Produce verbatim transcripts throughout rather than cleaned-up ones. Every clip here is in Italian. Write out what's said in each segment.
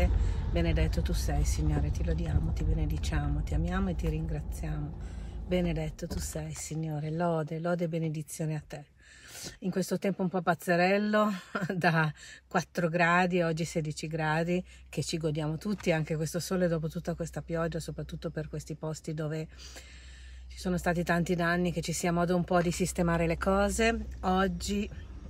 lode. Benedetto tu sei, Signore, ti lodiamo, ti benediciamo, ti amiamo e ti ringraziamo. Benedetto tu sei, Signore, lode, lode e benedizione a te. In questo tempo un po' pazzerello, da quattro gradi, oggi sedici gradi, che ci godiamo tutti, anche questo sole dopo tutta questa pioggia, soprattutto per questi posti dove ci sono stati tanti danni, che ci sia modo un po' di sistemare le cose. Oggi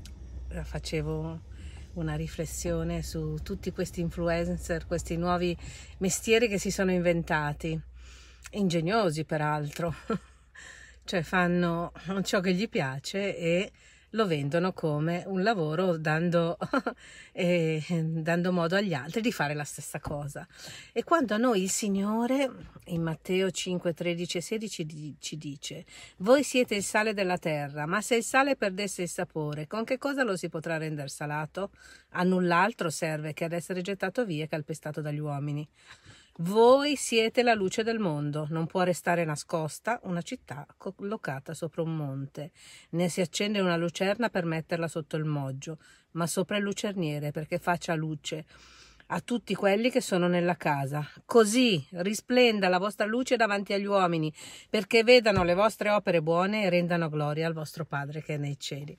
facevo una riflessione su tutti questi influencer, questi nuovi mestieri che si sono inventati, ingegnosi peraltro, cioè fanno ciò che gli piace e lo vendono come un lavoro, dando, eh, dando modo agli altri di fare la stessa cosa. E quando a noi il Signore, in Matteo cinque, tredici e sedici, ci dice: voi siete il sale della terra, ma se il sale perdesse il sapore, con che cosa lo si potrà rendere salato? A null'altro serve che ad essere gettato via e calpestato dagli uomini. Voi siete la luce del mondo, non può restare nascosta una città collocata sopra un monte, né si accende una lucerna per metterla sotto il moggio, ma sopra il lucerniere perché faccia luce a tutti quelli che sono nella casa. Così risplenda la vostra luce davanti agli uomini, perché vedano le vostre opere buone e rendano gloria al vostro Padre che è nei cieli.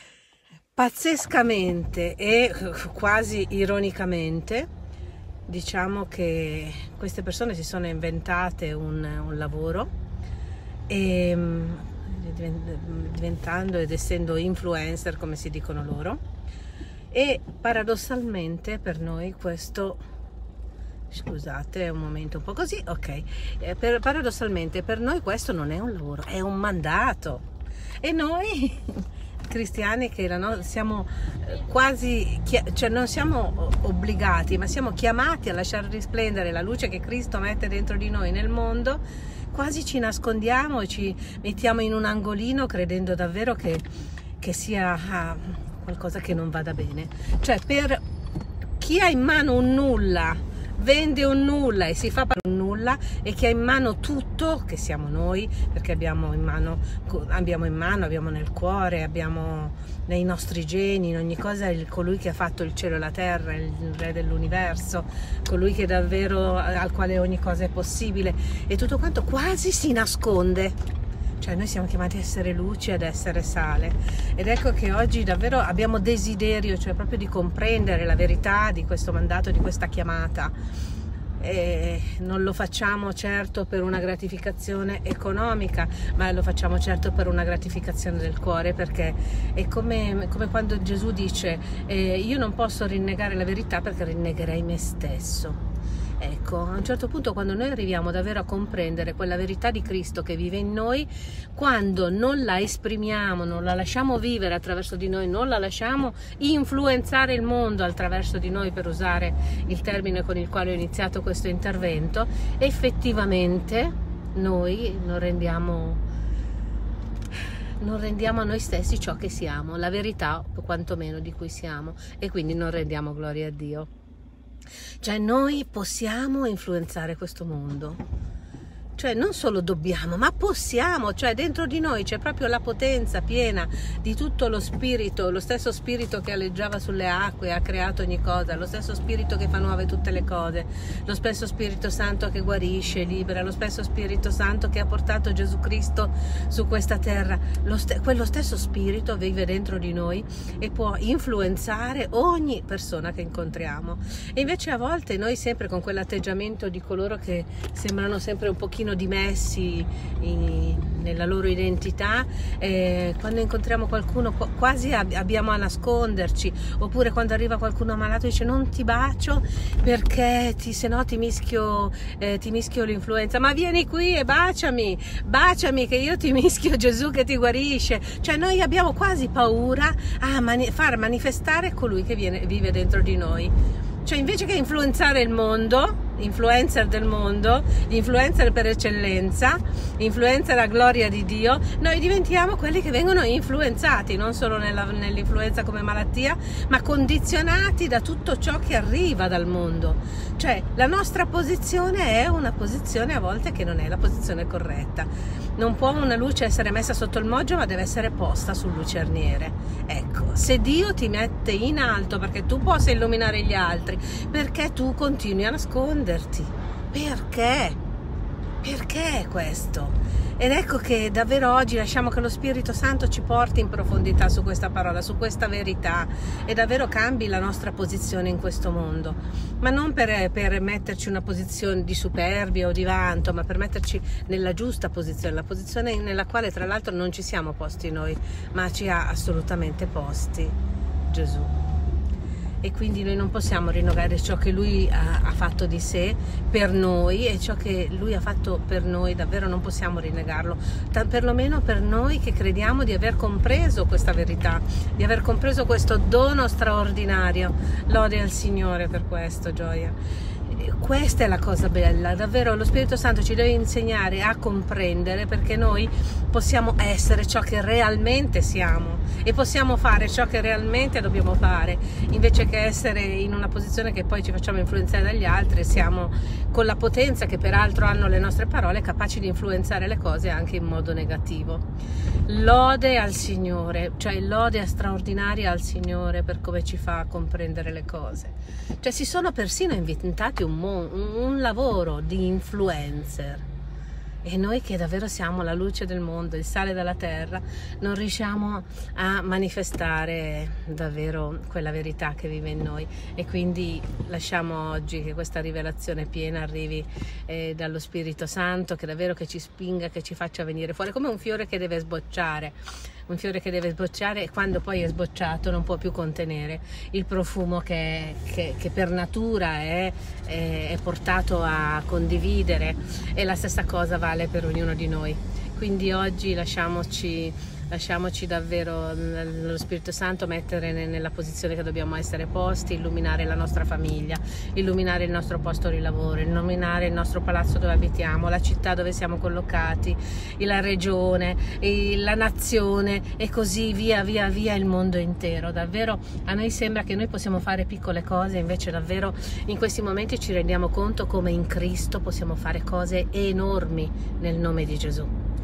Pazzescamente e quasi ironicamente, diciamo che queste persone si sono inventate un, un lavoro e diventando ed essendo influencer, come si dicono loro, e paradossalmente per noi questo, scusate, è un momento un po' così, ok, eh, per, paradossalmente per noi questo non è un lavoro, è un mandato. E noi cristiani che no, siamo quasi, cioè non siamo obbligati, ma siamo chiamati a lasciare risplendere la luce che Cristo mette dentro di noi nel mondo, quasi ci nascondiamo e ci mettiamo in un angolino credendo davvero che, che sia ah, qualcosa che non vada bene. Cioè, per chi ha in mano un nulla, vende un nulla e si fa per un nulla, e chi ha in mano tutto, che siamo noi, perché abbiamo in mano, abbiamo in mano, abbiamo nel cuore, abbiamo nei nostri geni, in ogni cosa, il, colui che ha fatto il cielo e la terra, il re dell'universo, colui che davvero, al quale ogni cosa è possibile, e tutto quanto quasi si nasconde. Cioè noi siamo chiamati a essere luce, ad essere sale, ed ecco che oggi davvero abbiamo desiderio, cioè proprio di comprendere la verità di questo mandato, di questa chiamata, e non lo facciamo certo per una gratificazione economica, ma lo facciamo certo per una gratificazione del cuore, perché è come, come quando Gesù dice eh, io non posso rinnegare la verità perché rinnegherei me stesso. Ecco, a un certo punto, quando noi arriviamo davvero a comprendere quella verità di Cristo che vive in noi, quando non la esprimiamo, non la lasciamo vivere attraverso di noi, non la lasciamo influenzare il mondo attraverso di noi, per usare il termine con il quale ho iniziato questo intervento, effettivamente noi non rendiamo, non rendiamo a noi stessi ciò che siamo, la verità quantomeno di cui siamo, e quindi non rendiamo gloria a Dio. Cioè noi possiamo influenzare questo mondo, cioè non solo dobbiamo, ma possiamo, cioè dentro di noi c'è proprio la potenza piena di tutto lo spirito, lo stesso spirito che aleggiava sulle acque, ha creato ogni cosa, lo stesso spirito che fa nuove tutte le cose, lo stesso Spirito Santo che guarisce, libera, lo stesso Spirito Santo che ha portato Gesù Cristo su questa terra, lo st- quello stesso spirito vive dentro di noi e può influenzare ogni persona che incontriamo. E invece a volte noi, sempre con quell'atteggiamento di coloro che sembrano sempre un pochino dimessi in, nella loro identità, eh, quando incontriamo qualcuno quasi ab abbiamo a nasconderci, oppure quando arriva qualcuno ammalato dice non ti bacio perché ti, se no ti mischio, eh, ti mischio l'influenza, ma vieni qui e baciami, baciami che io ti mischio Gesù che ti guarisce. Cioè noi abbiamo quasi paura a mani far manifestare colui che viene, vive dentro di noi. Cioè invece che influenzare il mondo, influencer del mondo, influencer per eccellenza, influencer a gloria di Dio, noi diventiamo quelli che vengono influenzati, non solo nell'influenza come malattia, ma condizionati da tutto ciò che arriva dal mondo. Cioè la nostra posizione è una posizione a volte che non è la posizione corretta. Non può una luce essere messa sotto il moggio, ma deve essere posta sul lucerniere. Ecco, se Dio ti mette in alto perché tu possa illuminare gli altri, perché tu continui a nasconderti? Perché? Perché questo? Ed ecco che davvero oggi lasciamo che lo Spirito Santo ci porti in profondità su questa parola, su questa verità, e davvero cambi la nostra posizione in questo mondo, ma non per, per metterci una posizione di superbia o di vanto, ma per metterci nella giusta posizione, la posizione nella quale tra l'altro non ci siamo posti noi, ma ci ha assolutamente posti Gesù. E quindi noi non possiamo rinnegare ciò che Lui ha, ha fatto di sé per noi, e ciò che Lui ha fatto per noi davvero non possiamo rinnegarlo, perlomeno per noi che crediamo di aver compreso questa verità, di aver compreso questo dono straordinario. Lode al Signore per questo, gioia. Questa è la cosa bella, davvero lo Spirito Santo ci deve insegnare a comprendere, perché noi possiamo essere ciò che realmente siamo e possiamo fare ciò che realmente dobbiamo fare, invece che essere in una posizione che poi ci facciamo influenzare dagli altri. Siamo, con la potenza che peraltro hanno le nostre parole, capaci di influenzare le cose anche in modo negativo. Lode al Signore, cioè lode straordinaria al Signore per come ci fa comprendere le cose. Cioè si sono persino inventati un, un lavoro di influencer, e noi che davvero siamo la luce del mondo, il sale della terra, non riusciamo a manifestare davvero quella verità che vive in noi. E quindi lasciamo oggi che questa rivelazione piena arrivi eh, dallo Spirito Santo, che davvero che ci spinga, che ci faccia venire fuori come un fiore che deve sbocciare, un fiore che deve sbocciare, e quando poi è sbocciato non può più contenere il profumo che, che, che per natura è, è, è portato a condividere. E la stessa cosa vale per ognuno di noi. Quindi oggi lasciamoci, lasciamoci davvero lo Spirito Santo mettere nella posizione che dobbiamo essere posti, illuminare la nostra famiglia, illuminare il nostro posto di lavoro, illuminare il nostro palazzo dove abitiamo, la città dove siamo collocati, la regione, la nazione, e così via via via il mondo intero. Davvero a noi sembra che noi possiamo fare piccole cose, invece davvero in questi momenti ci rendiamo conto come in Cristo possiamo fare cose enormi nel nome di Gesù.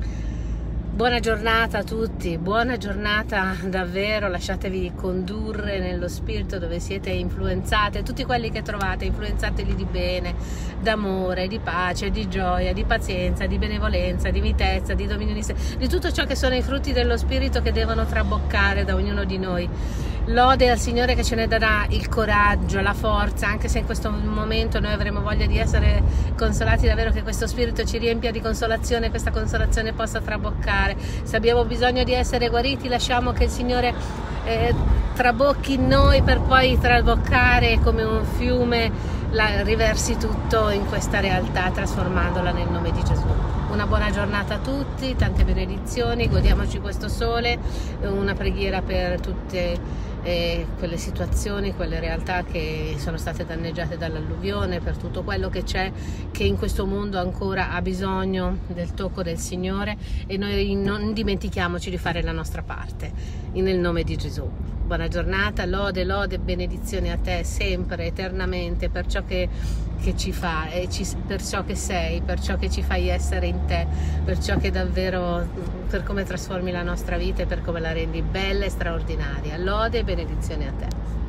Buona giornata a tutti, buona giornata davvero, lasciatevi condurre nello Spirito dove siete influenzate, tutti quelli che trovate, influenzateli di bene, d'amore, di pace, di gioia, di pazienza, di benevolenza, di mitezza, di dominio di sé, di tutto ciò che sono i frutti dello Spirito che devono traboccare da ognuno di noi. Lode al Signore che ce ne darà il coraggio, la forza, anche se in questo momento noi avremo voglia di essere consolati, davvero che questo Spirito ci riempia di consolazione, questa consolazione possa traboccare. Se abbiamo bisogno di essere guariti, lasciamo che il Signore eh, trabocchi in noi per poi traboccare come un fiume, la, riversi tutto in questa realtà trasformandola nel nome di Gesù. Una buona giornata a tutti, tante benedizioni, godiamoci questo sole, una preghiera per tutte eh, quelle situazioni, quelle realtà che sono state danneggiate dall'alluvione, per tutto quello che c'è, che in questo mondo ancora ha bisogno del tocco del Signore, e noi non dimentichiamoci di fare la nostra parte, nel nome di Gesù. Buona giornata, lode, lode, benedizione a te sempre, eternamente, per ciò che, che ci fa, e ci, per ciò che sei, per ciò che ci fai essere in te, per ciò che davvero, per come trasformi la nostra vita e per come la rendi bella e straordinaria. Lode e benedizione a te.